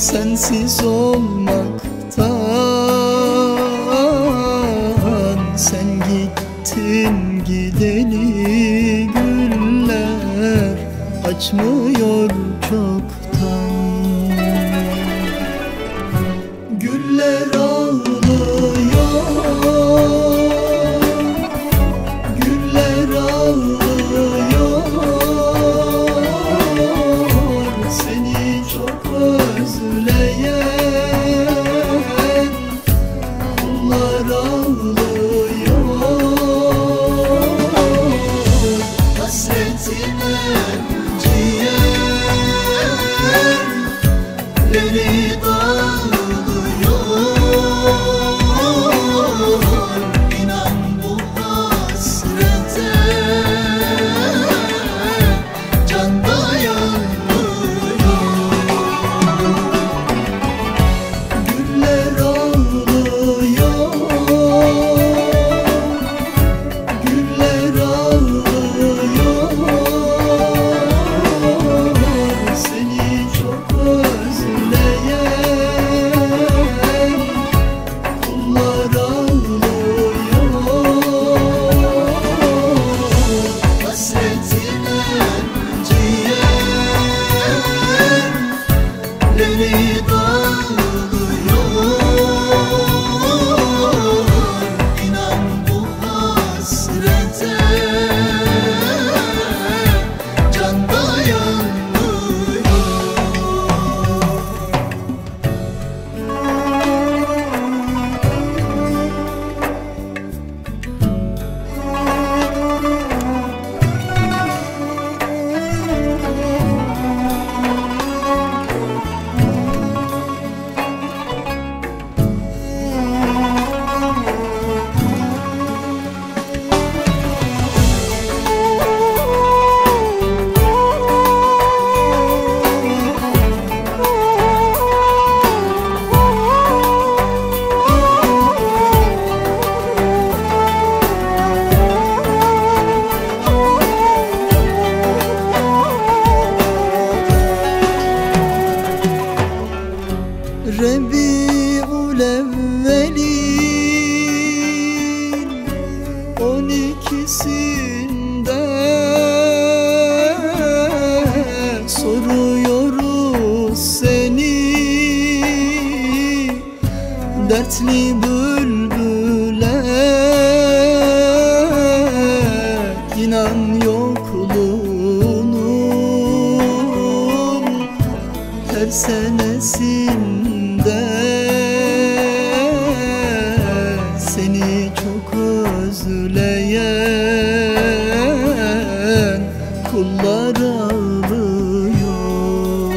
sensiz olmaktan. Sen gittin gideli güller açmıyor çoktan. Güller ağlıyor, güller ağlıyor, seni çok özleyen kullar ağlıyor. Hasretine ciğerleri dağılıyor. İnan bu hasrete can dayanmıyor. Güller ağlıyor, güller ağlıyor, seni çok özleyen kullar ağlıyor. Hasretine ciğerleri dağılıyor. İnan bu hasrete can dayanmıyor. Rebi'ül evvelin 12'sinde soruyoruz seni, dertli bülbüle. İnan yokluğunun her senesinde seni çok özleyen kullar ağlıyor.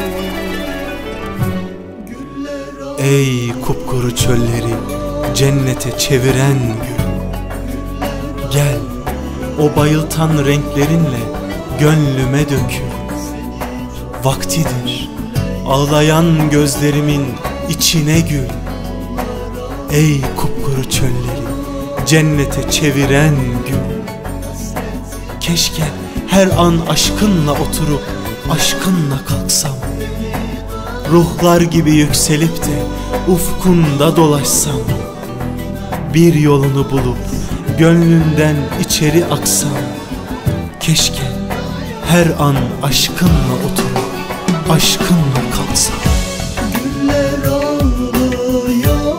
Ey kupkuru çölleri cennete çeviren gül, gel o bayıltan renklerinle gönlüme dökül. Vaktidir ağlayan gözlerimin içine gül. Ey kupkuru çölleri cennete çeviren gül, keşke her an aşkınla oturup aşkınla kalksam. Ruhlar gibi yükselip de ufkunda dolaşsam. Bir yolunu bulup gönlünden içeri aksam. Keşke her an aşkınla oturup aşkınla kalsam. Güller ağlıyor,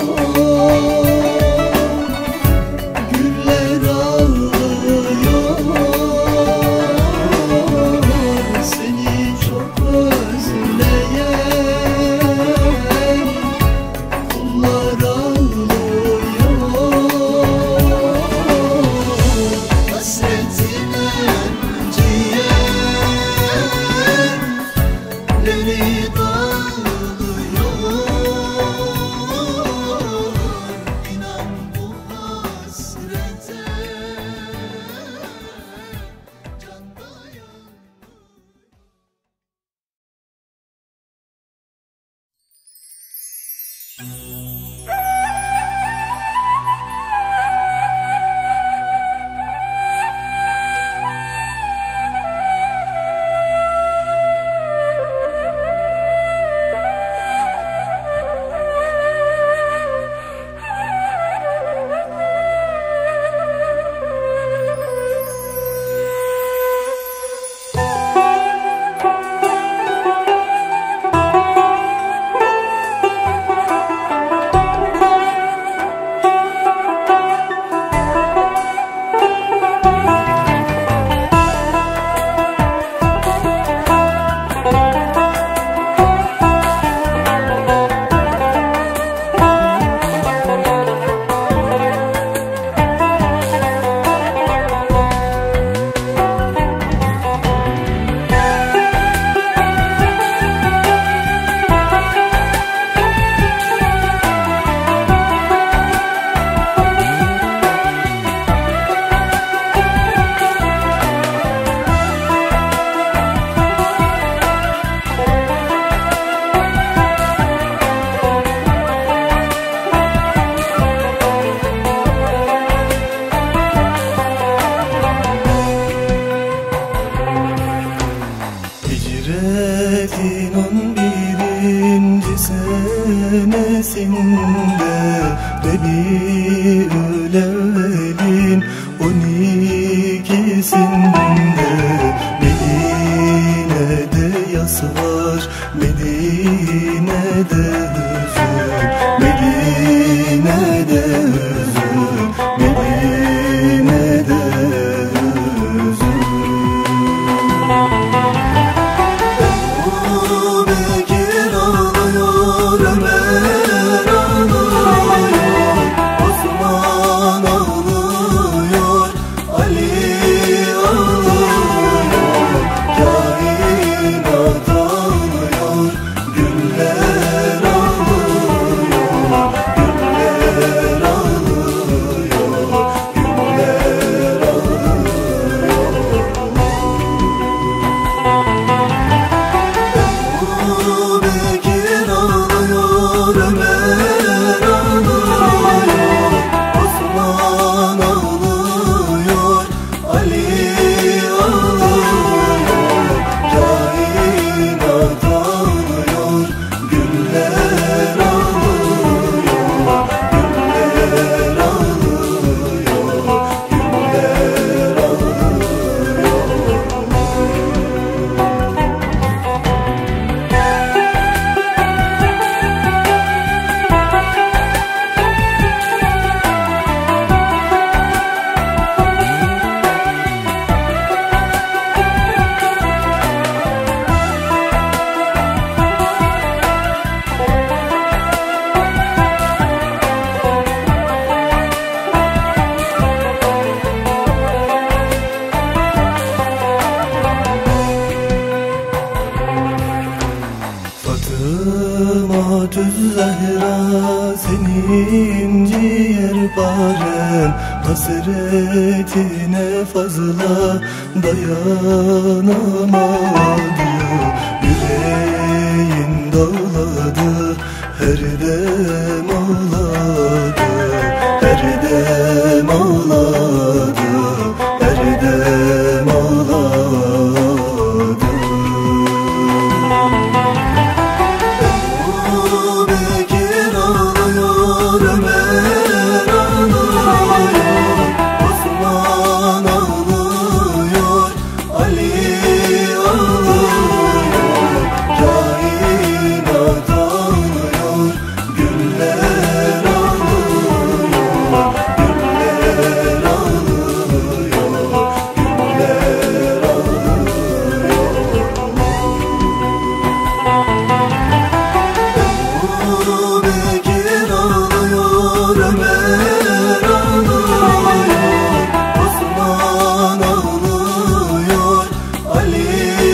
güller ağlıyor, seni çok özleyen kullar ağlıyor. Hasretine ciğerleri Hicretin 11. senesinde Rebiülevvel'in 12'sinde Medine'de yas var, Medine'de hüzün, Medine'de hüzün, Medine'de hüzün. Ebu Bekir ağlıyor, Ömer ağlıyor, Osman ağlıyor, Ali ağlıyor, kainat ağlıyor, güller ağlıyor, güller ağlıyor, güller Ebu Bekir ağlıyor, Ömer ağlıyor, Osman ağlıyor, Ali ağlıyor, kainat ağlıyor, güller ağlıyor, güller ağlıyor, güller Fatıma-tüz Zehra, senin ciğerparen, hasretine fazla dayanamadı. Yüreğin dağladı, her dem ağladı, her dem ağladı, her dem ağladı. Ebu Bekir ağlıyor, Ömer ağlıyor, Osman ağlıyor, Ali ağlıyor, kainat ağlıyor, güller ağlıyor, güller ağlıyor, güller Ebu Bekir ağlıyor, Ömer ağlıyor, Osman ağlıyor, Ali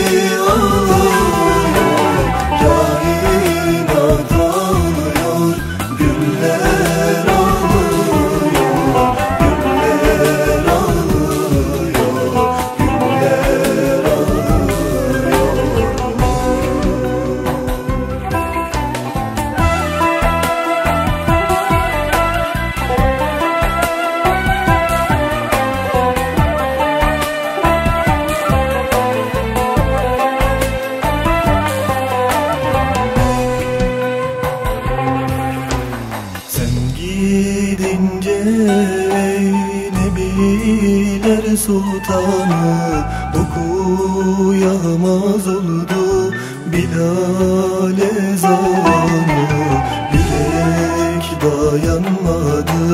ağlıyor, kainat ağlıyor, güller ağlıyor, güller ağlıyor, güller Sen gidince ey Nebiler Sultanı, okuyamaz oldu Bilal ezanı. Bilek dayanmadı,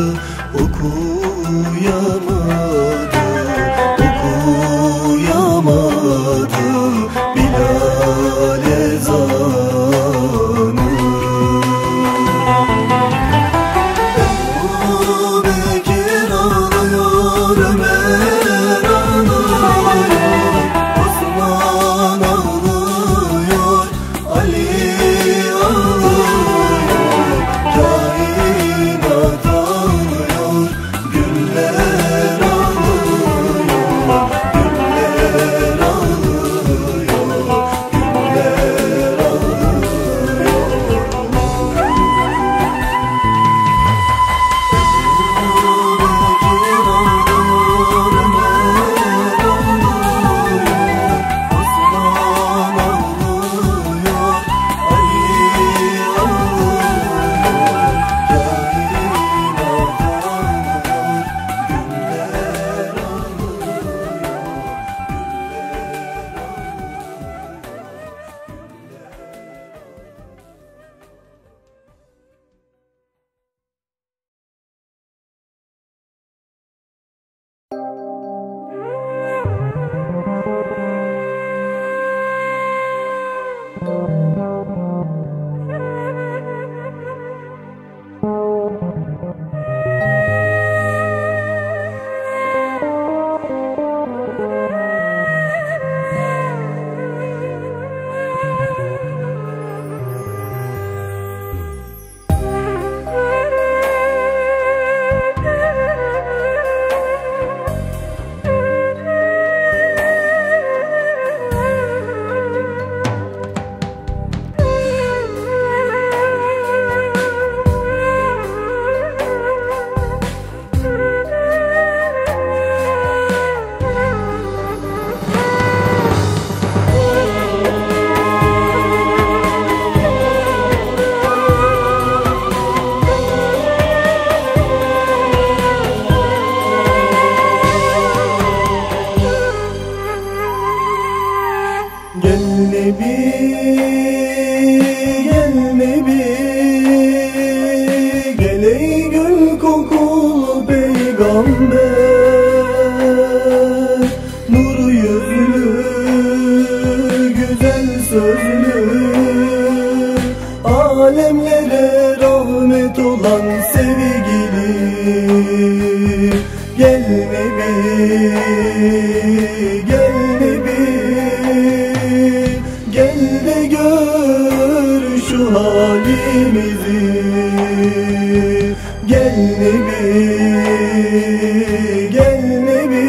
okuyamadı, okuyamadı Bilal ezanı. Ebu Bekir ağlıyor, Ömer ağlıyor, Osman ağlıyor, Ali ağlıyor, kainat ağlıyor, Nebi, gel Nebi, gel ey gül kokulu peygamber. Nur yüzlü, güzel sözlü, alemlere rahmet olan sevgili. Gel Nebi, gel Nebi, gel de gör şu halimizi. Gel Nebi, gel Nebi,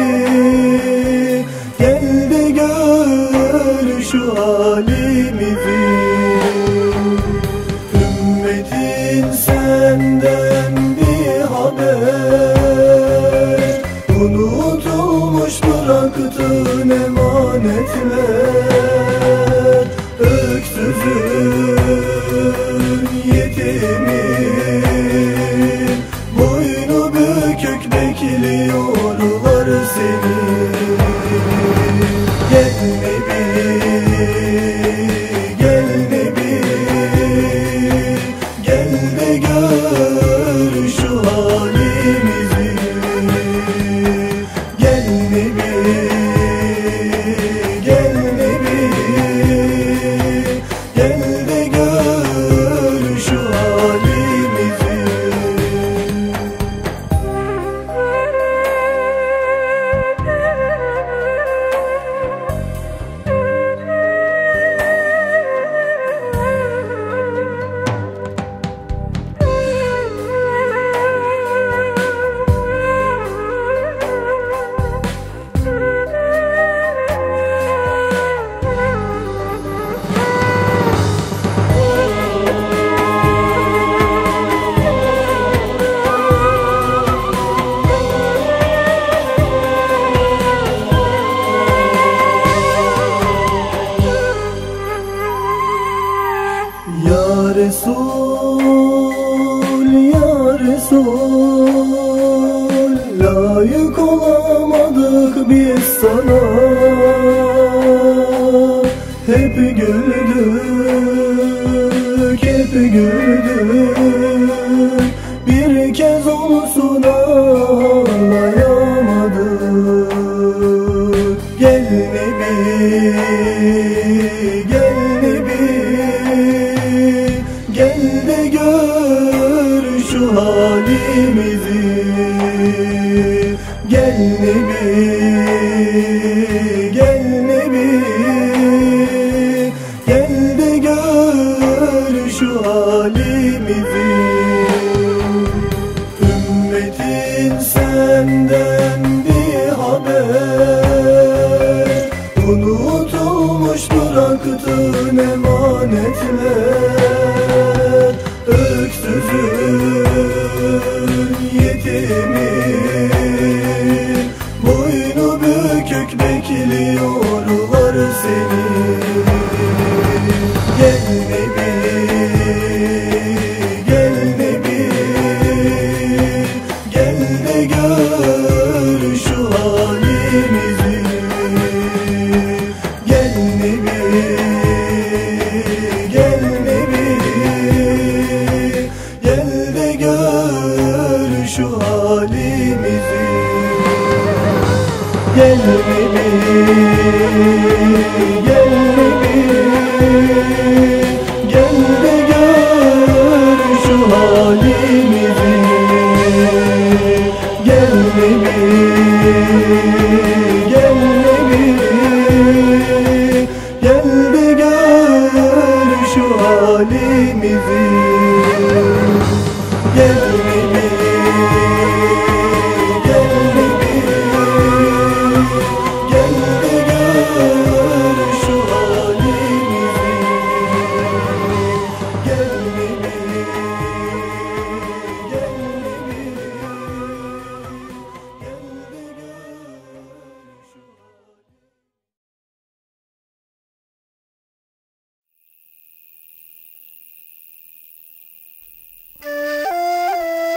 gel de gör şu halimizi. Ümmetin senden bir haber, unutulmuş bıraktığın emanetler. Öksüzün, yetimin, boynu bükük bekliyorlar seni. Gel Nebi, gel Nebi, gel de gör şu halimizi. Gel Nebi, gel Nebi, gel de gör şu halimizi. Ya Resul, Ya Resul, layık olamadık biz sana. Hep güldük, hep güldük, bir kez olsun ağlayamadık. Gel Nebi, gel Nebi, gel de gör şu halimizi. Gel Nebi, gel Nebi, gel de gör şu halimizi. Ümmetin senden bir haber, unutulmuş bıraktığın emanetler. Öksüzün, yetimin, boynu bükük bekliyorlar seni. Gel Nebi, gel Nebi, gel de gör şu halimizi. Gel Nebi, gel Nebi, gel de gör şu halimizi. Gel Nebi, gel Nebi, gel de gör şu halimizi. Gel Nebi, gel Nebi, gel de gör şu halimizi. Gel Nebi, gel Nebi, gel de gör şu halimizi. Gel Nebi, gel Nebi, gel de gör şu halimizi.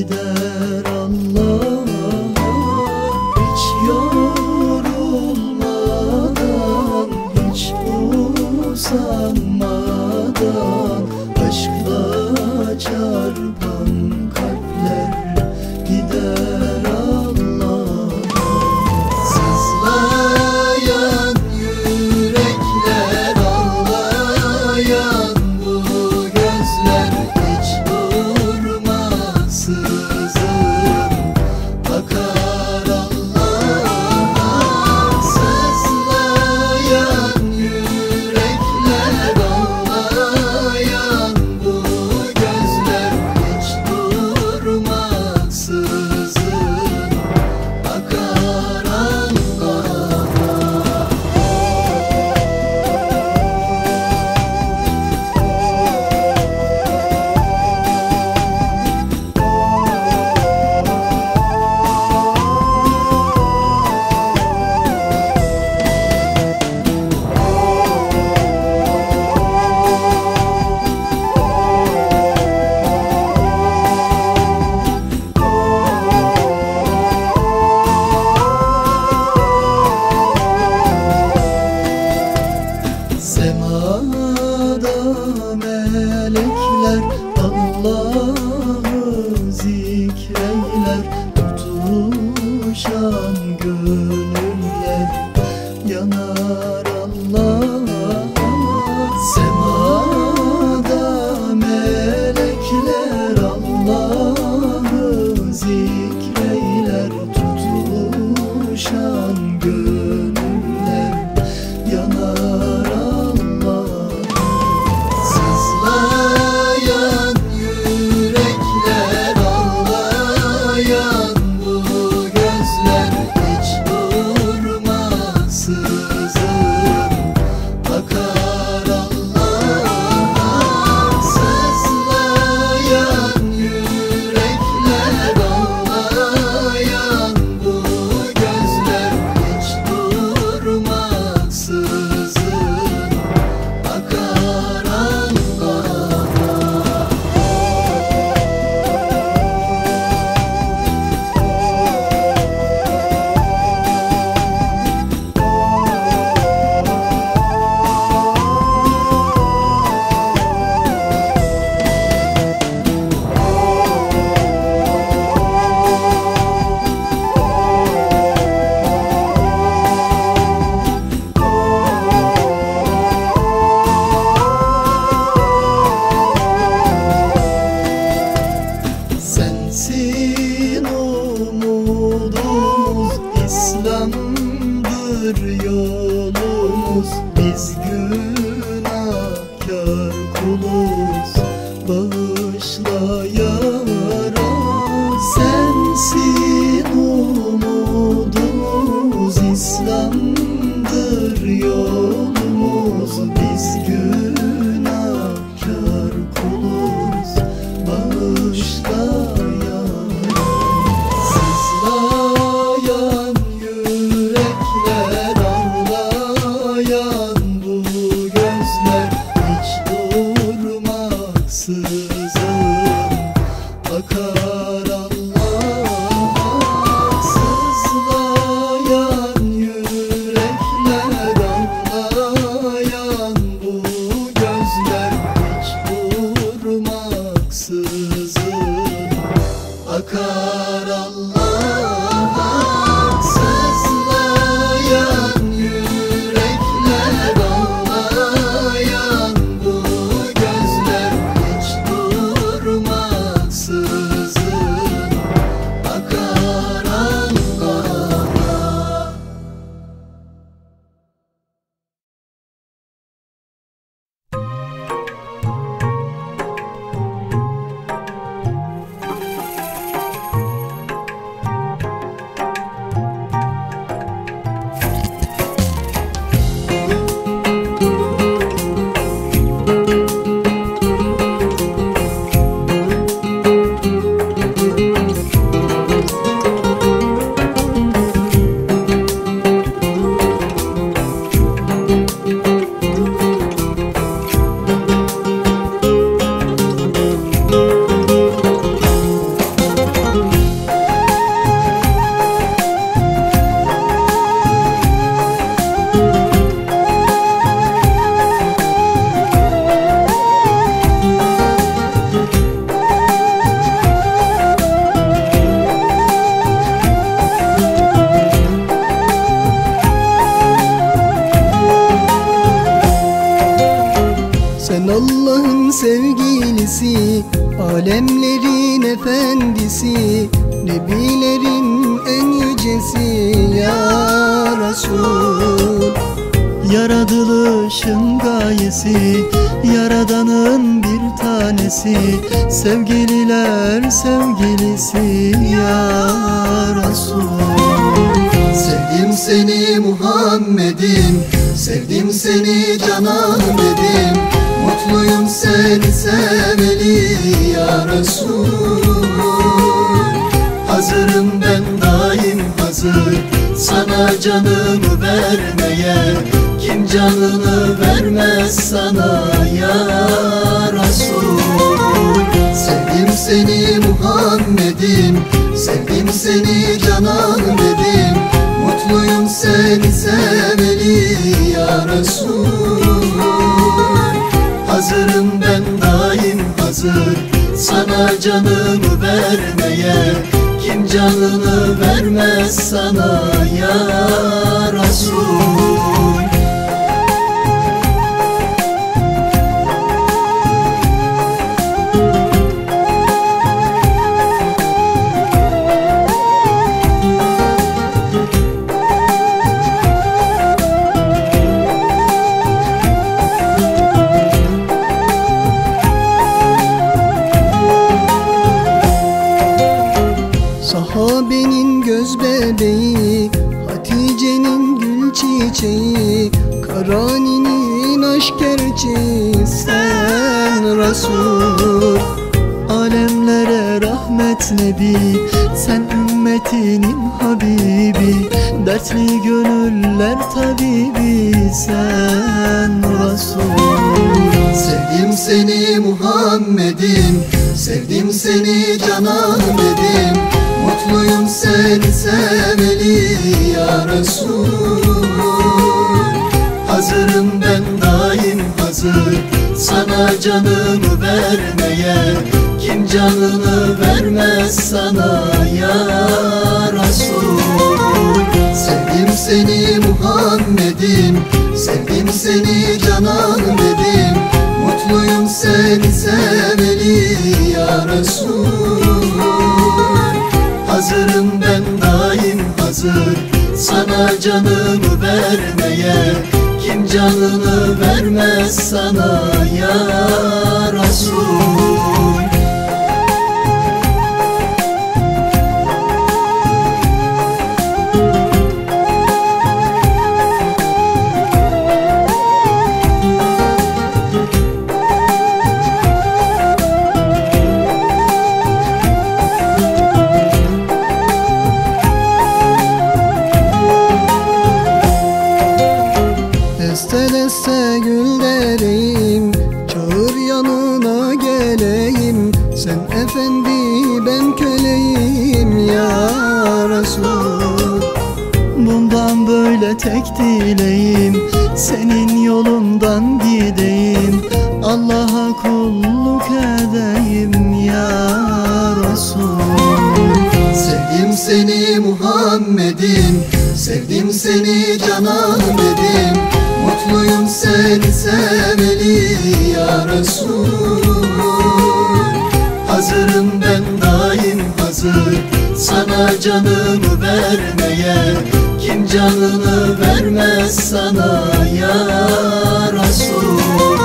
gider Allah'a, hiç yorulmadan, hiç usanmadan. Aşkla çarpan kalpler gider Allah'a. Sızlayan yürekler, ağlayan bu gözler, hiç durmaksızın bakar Allah'a. Sızlayan yürekler, ağlayan bu gözler, hiç durmaksızın bakar Allah'a. Semada melekler Allah'ı zikreyler, tutuşan gönüller yanar Allah'a. Semada melekler Allah'ı zikreyler, tutuşan gönüller yanar Allah'a. Sızlayan yürekler, ağlayan bu gözler, hiç durmaksızın bakar Allah'a. Sızlayan yürekler, ağlayan bu gözler, hiç durmaksızın bakar Allah'a. Sensin umudumuz, İslam'dır yolumuz. Biz günahkar kuluz, bağışla ya Rab. Sensin umudumuz, İslam'dır yolumuz. Biz günahkar kuluz, bağışla ya Rab. Sızlayan yürekler, ağlayan bu gözler, hiç durmaksızın bakar Allah'a. Sızlayan yürekler, ağlayan bu gözler, hiç durmaksızın bakar Allah'a. Sızlayan yürekler, ağlayan bu gözler, hiç durmaksızın bakar Allah'a. efendisi, nebilerin en yücesi ya Resul. Yaratılışın gayesi, Yaradan'ın bir tanesi, sevgililer sevgilisi ya Resul. Sevdim seni Muhammed'im, sevdim seni Can Ahmet'im, mutluyum seni sevmeli ya Resul. Hazırım ben daim hazır, sana canımı vermeye. Kim canını vermez sana ya Resul. Sevdim seni Muhammed'im, sevdim seni Can Ahmet'im, mutluyum seni sevmeli ya Resul. Hazırım ben daim hazır, sana canımı vermeye. Kim canını vermez sana ya Resul. Sahabenin göz bebeği, Hatice'nin gül çiçeği, Karani'nin aşk gerçeği sen Resul. Alemlere rahmet nebi, sen ümmetinin habibi, dertli gönüller tabibi sen Resul. Sevdim seni Muhammed'im, sevdim seni Can Ahmet'im, mutluyum seni sevmeli ya Resul. Hazırım ben daim hazır, sana canımı vermeye. Kim canını vermez sana ya Resul. Sevdim seni Muhammed'im, sevdim seni Can Ahmet'im, mutluyum seni sevmeli ya Resul. Hazırım ben daim hazır, sana canımı vermeye. Kim canını vermez sana ya Resul. Deste deste gül dereyim, çağır yanına geleyim. Sen efendi ben köleyim ya Resul. Bundan böyle tek dileğim, senin yolundan gideyim, Allah'a kulluk edeyim ya Resul. Sevdim seni Muhammed'im, sevdim seni Can Ahmet'im, mutluyum seni sevmeli ya Resul. Hazırım ben daim hazır, sana canımı vermeye. Kim canını vermez sana ya Resul.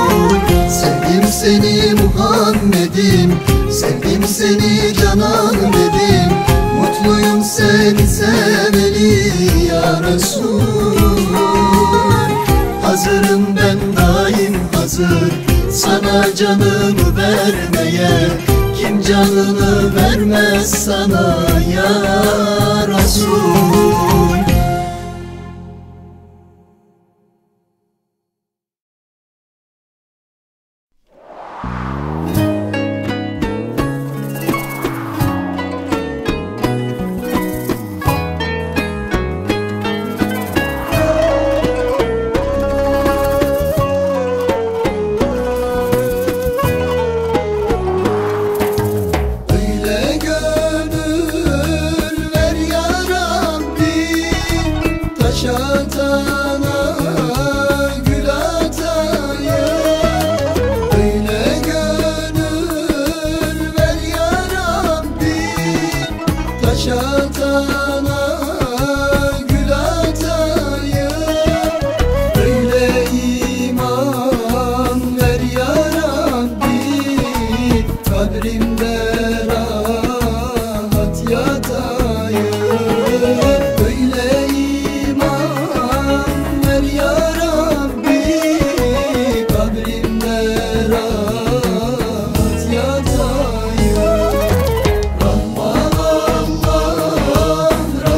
Sevdim seni Muhammed'im, sevdim seni Can Ahmet'im, mutluyum seni sevmeli ya Resul. Hazırım ben daim hazır, sana canımı vermeye. Kim canını vermez sana ya Resul. Öyle gönül ver yaram, yaşatana gül atayım. Öyle iman ver ya Rabbi, kabrimde rahat yatayım. Öyle iman ver ya Rabbi, kabrimde rahat yatayım. Rahman Allah,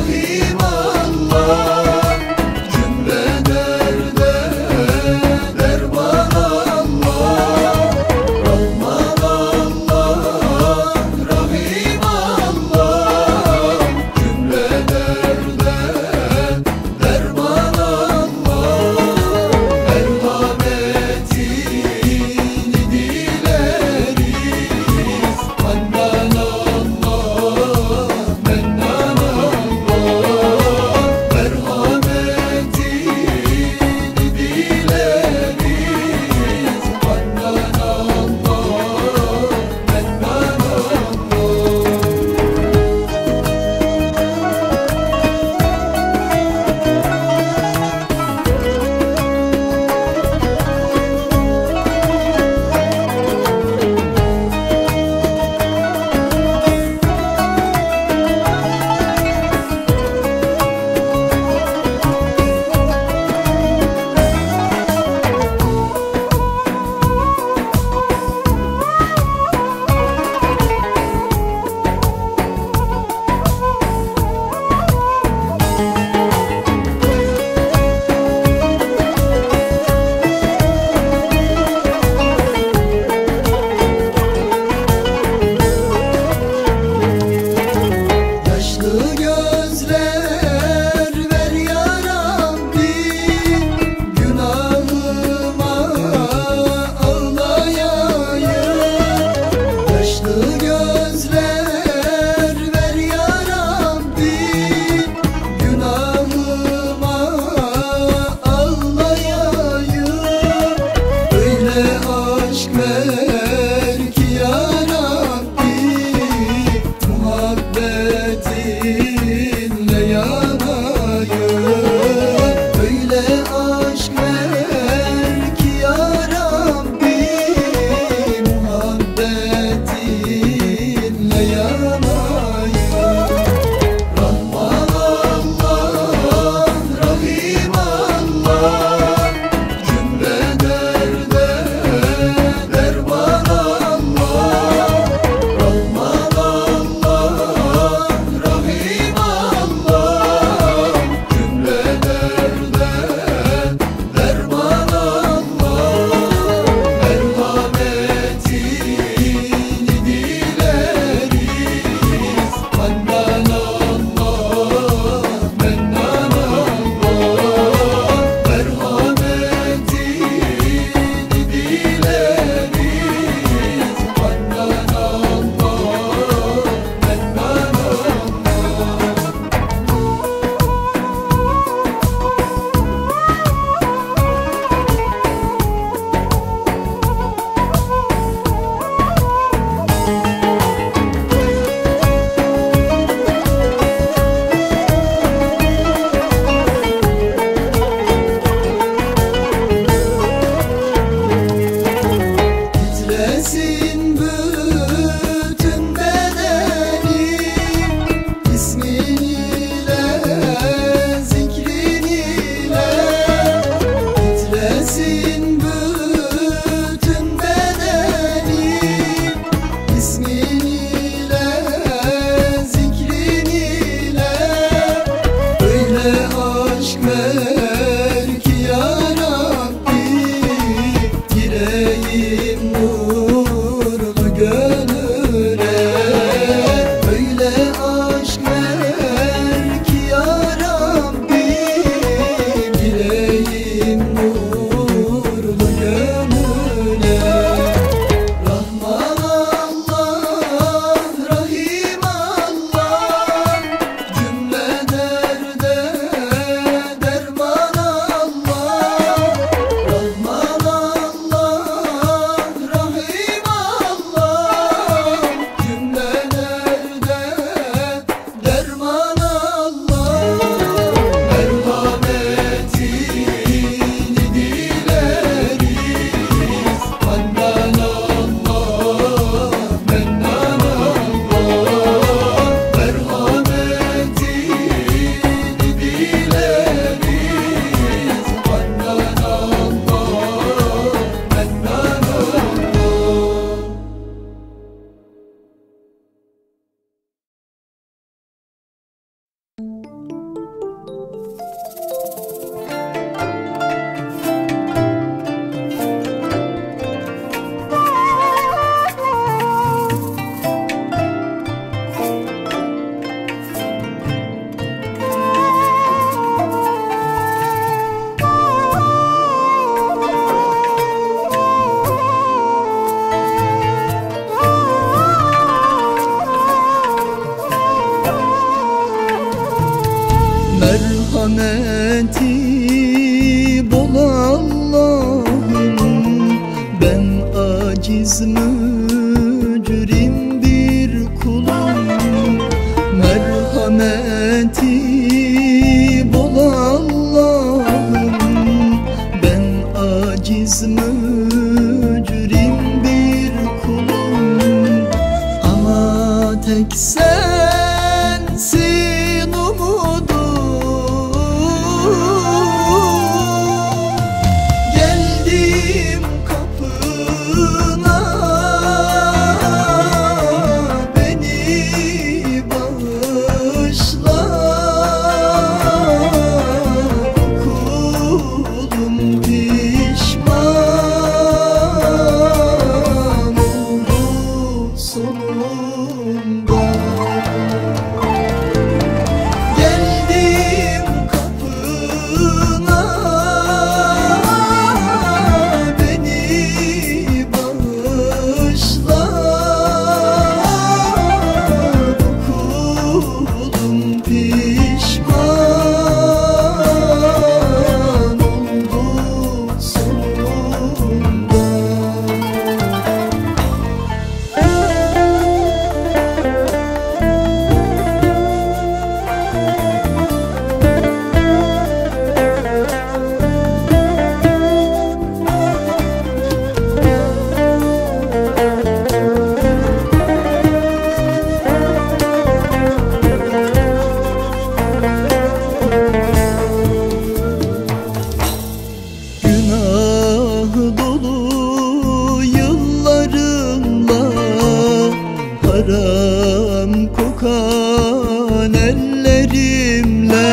kokan ellerimle,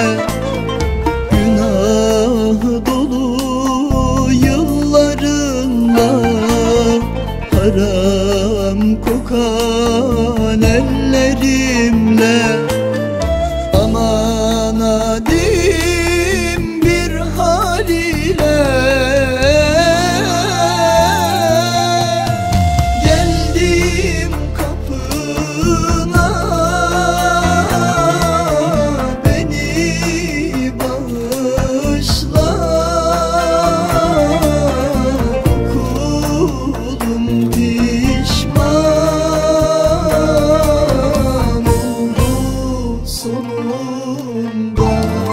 günah dolu yıllarınla, haram kokan ellerimle, aman adim bir hal ile geldim kapına, beni bağışla, kulum pişman oldu sonunda.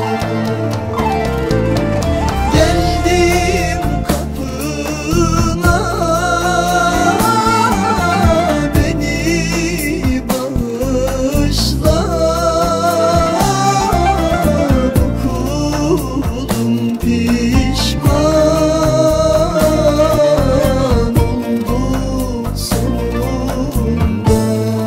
Geldim kapına, beni bağışla, kulum pişman oldu sonunda.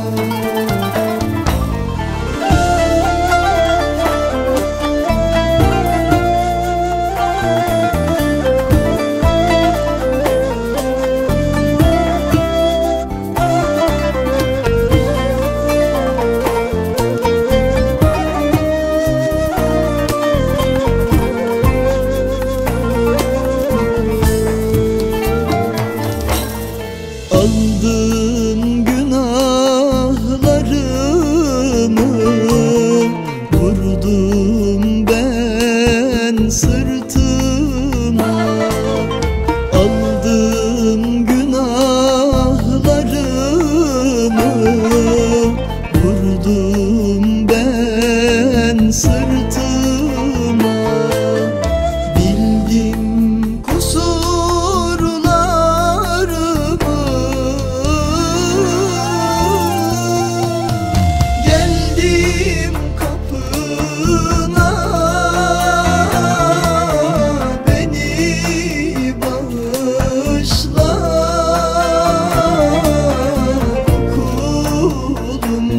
Aldın günahlarımı, vurdum ben sırtıma. Aldın günahlarımı, vurdum ben sırtıma. Bildim kusurlarımı, geldim kapına, beni bağışla, kulum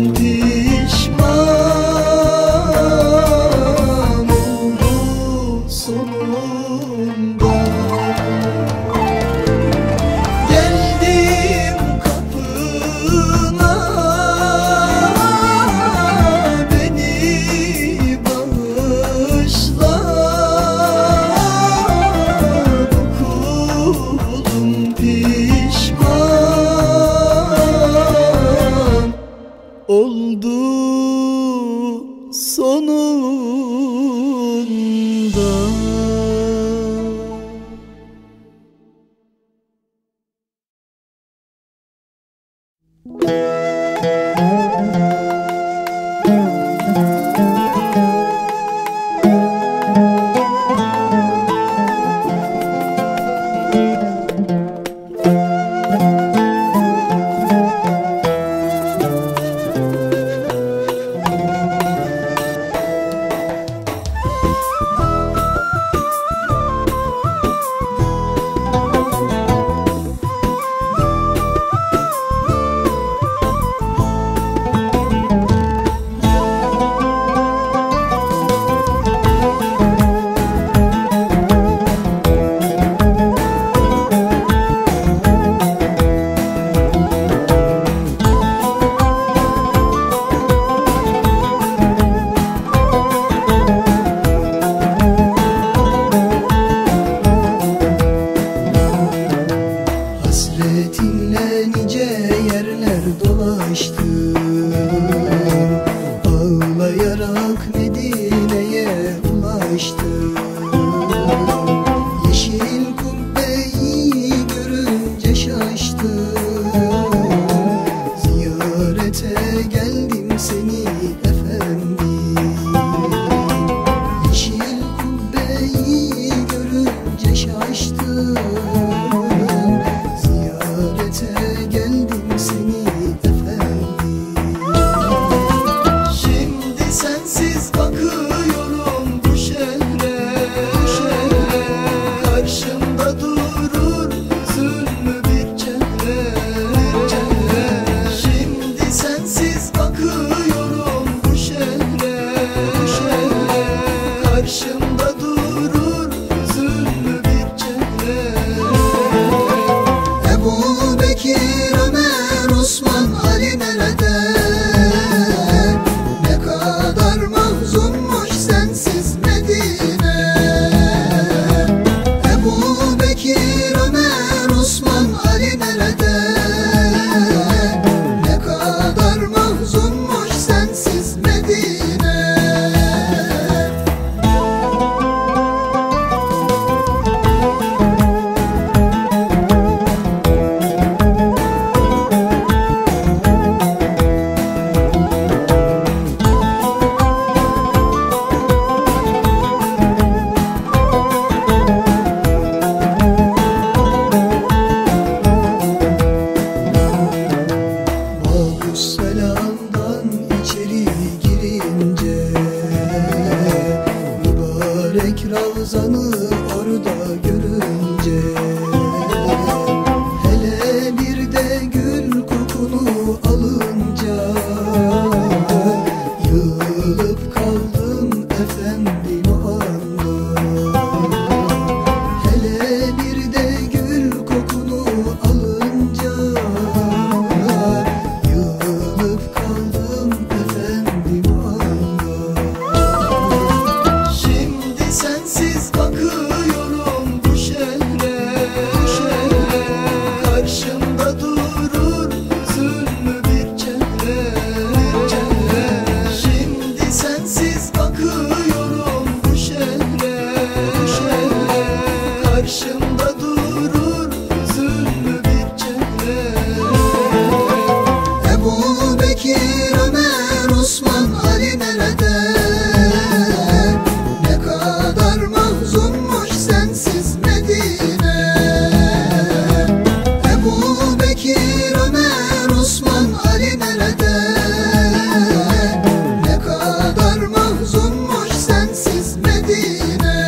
pişman oldu sonunda. Geldim kapına, beni bağışla, kulum pişman oldu sonunda. gelince, mübarek Ravzanı orada görünce, hele bir de gül kokunu alınca, yığılıp kaldım efendim o anda. Hele bir de gül kokunu alınca, yığılıp kaldım efendim o anda. Şimdi sensiz bakıyorum bu şehre, karşımda durur hüzünlü bir çehre. Şimdi sensiz bakıyorum bu şehre, karşımda durur hüzünlü bir çehre. Ebu Bekir, Ömer, Osman, Ali nerede? Ne kadar mahzunmuş sensiz Medine. Ebu Bekir, Ömer, Osman, Ali nerede? Ne kadar mahzunmuş sensiz Medine.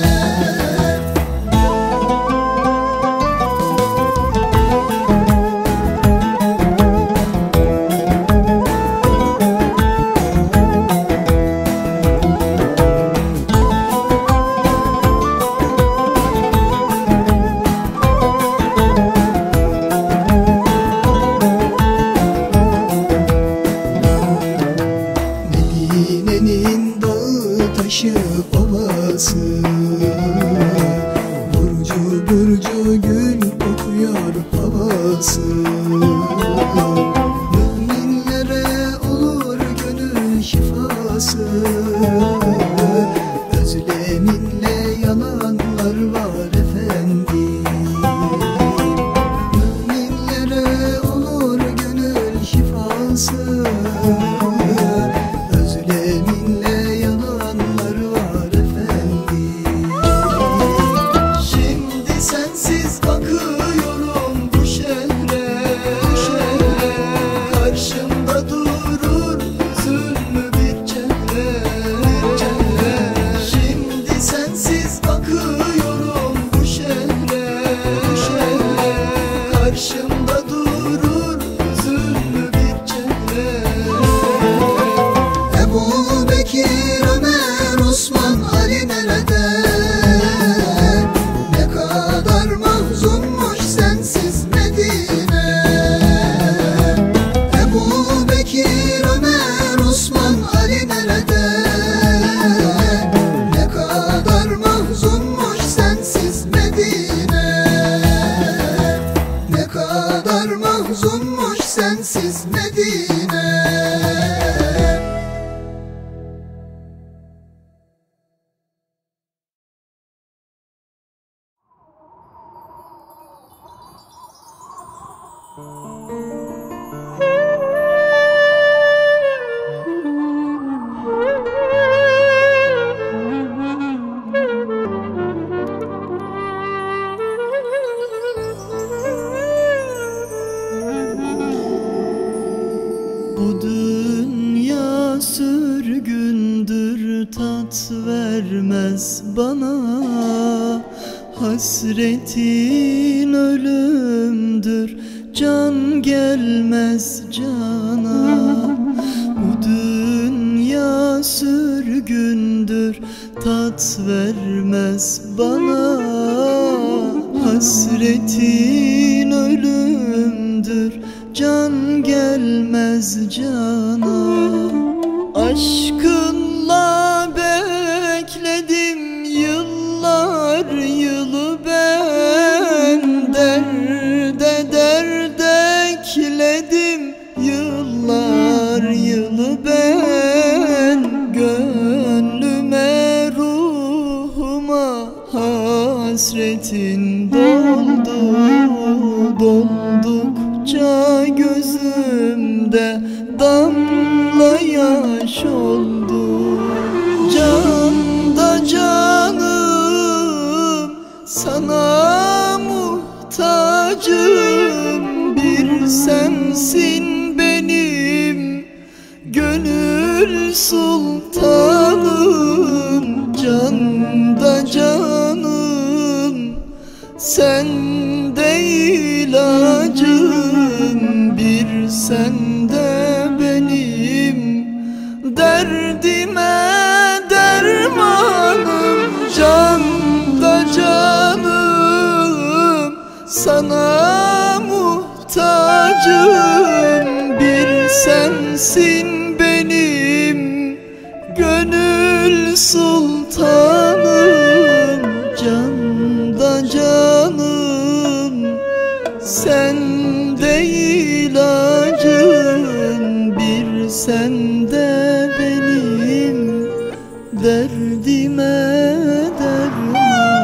Medine'nin dağı taşı ovası, burcu burcu gül kokuyor havası. Müminlere olur gönül şifası, özleminle yananlar var efendim. Müminlere olur gönül şifası, özleminle yananlar var efendim. Şimdi sensiz bakıyorum bu şehre, karşımda durur hüzünlü bir çehre. Şimdi sensiz bakıyorum bu şehre, karşımda durur hüzünlü bir çehre. Ebu Bekir, Ömer, Osman, Ali nerede? Ne kadar mahzunmuş sensiz Medine. Ebu Bekir, Ömer, Osman, Ali nerede? Ne kadar mahzunmuş sensiz Medine. Ne kadar mahzunmuş sensiz Medine. Bu dünya sürgündür, tat vermez bana. Hasretin ölümdür, can gelmez cana. Bu dünya sürgündür, tat vermez bana. Hasretin ölümdür, can gelmez cana. Aşkınla bekledim yıllar yılı ben, derde derde ekledim yıllar yılı ben. Gönlüme ruhuma hasretin doldu, doldukça gözümde damla yaş oldu. Can da canım, sana muhtacım. Bir sensin benim gönül sultanım, canda canım, sen de ilacım, bir sen de benim derdime dermanım. Canda canım, sana muhtacım, bir sensin benim gönül sultanım. Canda canım, sen de ilacım, bir sen de benim derdime derman.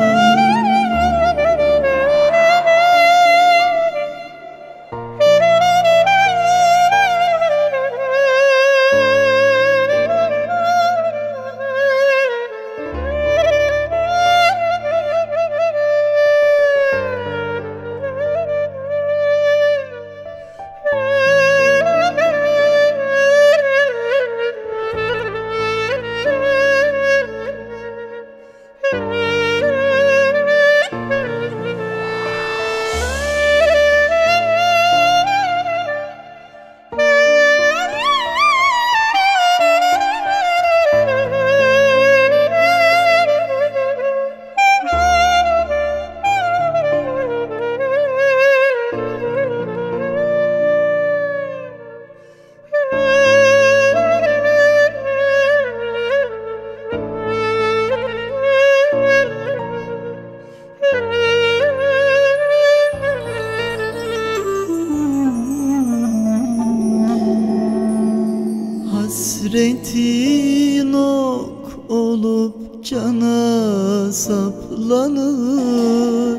Hasretin ok olup cana saplanır,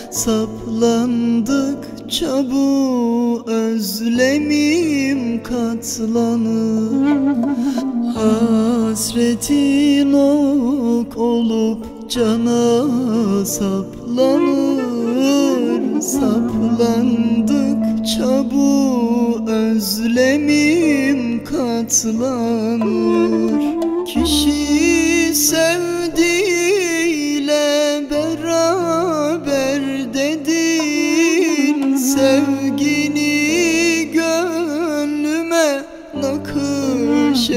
saplandıkça bu özlemim katlanır. Hasretin ok olup cana saplanır, saplandıkça bu özlemim katlanır. Kişi sevdiğiyle beraber dedin, sevgini gönlüme nakış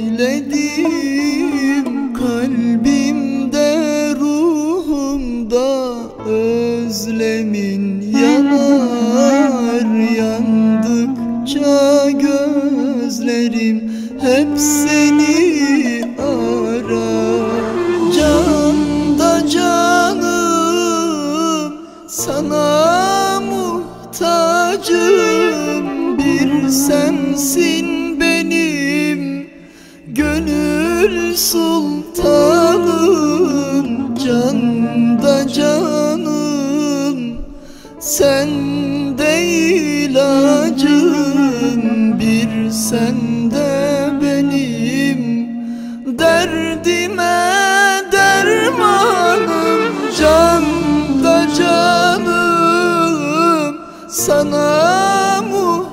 eyledim. Kalbimde ruhumda özlemin yanar, yandıkça gözlerim hep seni arar. Canda canım, sana muhtacım, bir sensin benim gönül sultanım. Canda canım, sen de ilacım, bir sen de benim derdime dermanım. Canda canım, sana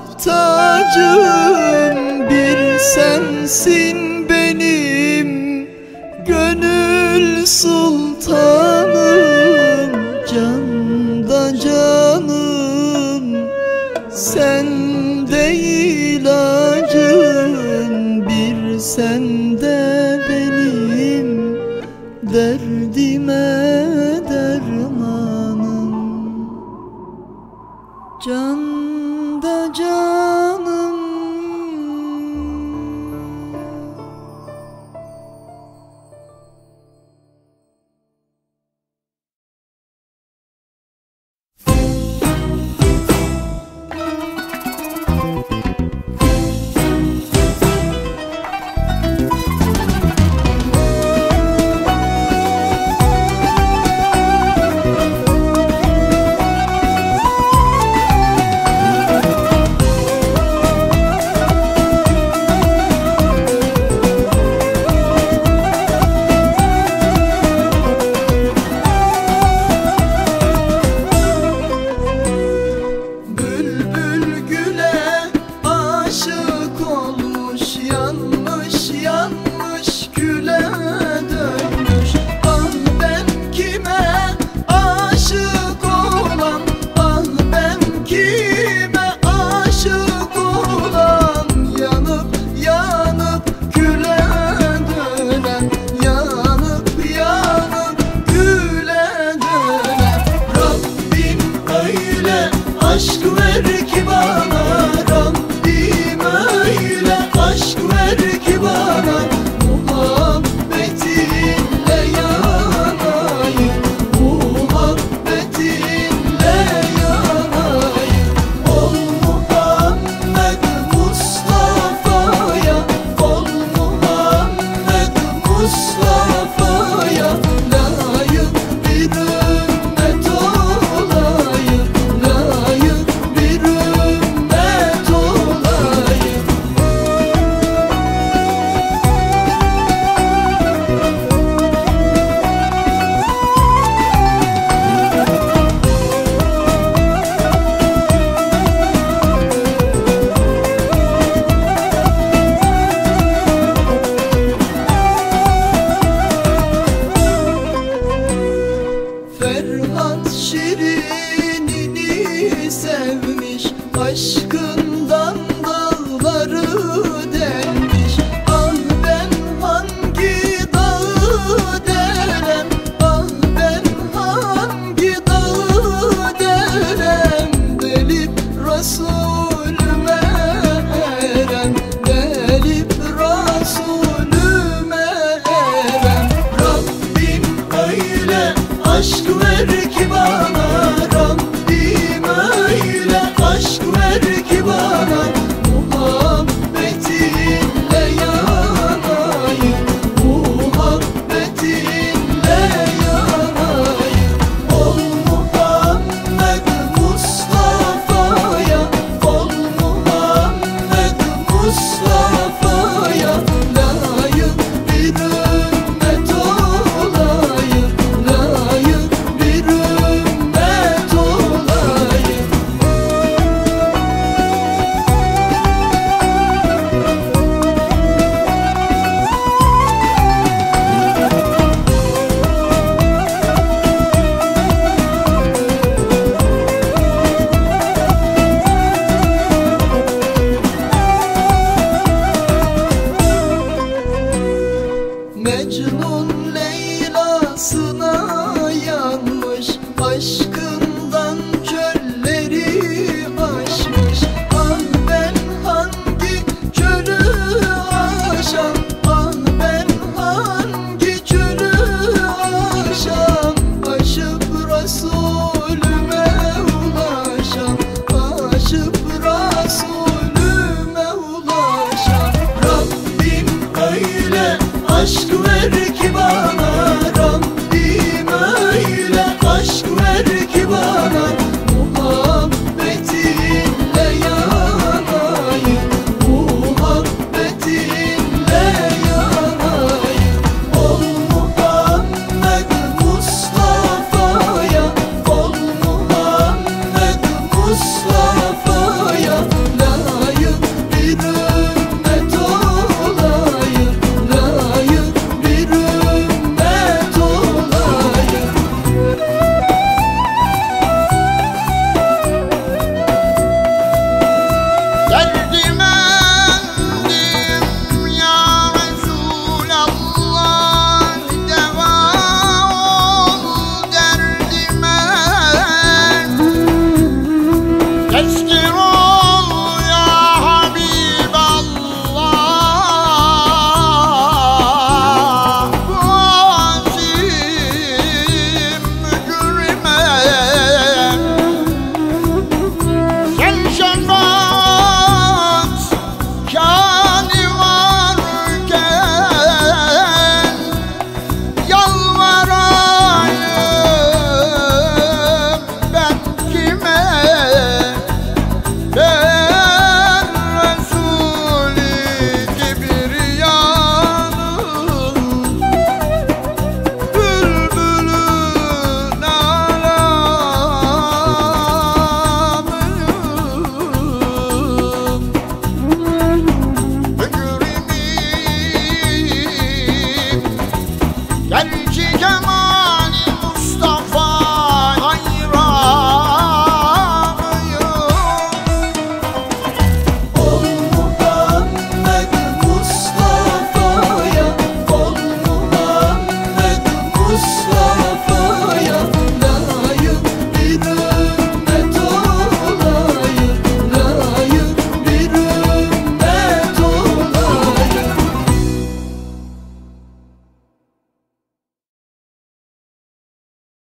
muhtacım, bir sensin benim gönül sultanım. Canda canım, sen de ilacım, bir sen de benim derdime dermanım. Canda canım. küle dönmüş. Ah ben kime aşık olan, ah ben kime aşık olan, yanıp yanıp küle dönen, yanıp yanıp küle dönen. Rabbim öyle aşk ver ki bana, Rabbim öyle aşk ver ki bana, muhabbetinle yanayım, muhabbetinle yanayım. Ol Muhammed Mustafa'ya, ol Muhammed Mustafa'ya layık bir ümmet olayım, layık bir ümmet olayım. Ferhat Şirinini sevmiş, aşkından dağları delmiş. Ah ben hangi dağı delem, ah ben hangi dağı delem, delip Resulüme erem, delip Resulüme erem. Rabbim öyle aşk ver ki bana, Rabbim öyle aşk ver ki bana, muhabbetinle yanayım, muhabbetinle yanayım. Ol Muhammed Mustafa'ya, ol Muhammed Mustafa'ya layık bir ümmet olayım, layık bir ümmet olayım. Mecnun Leyla'sına yanmış, aşkından çölleri aşmış. Ah ben hangi çölü aşam, ah ben hangi çölü aşam, aşıp Resulüme ulaşam, aşıp Resulüme ulaşam. Rabbim öyle aşk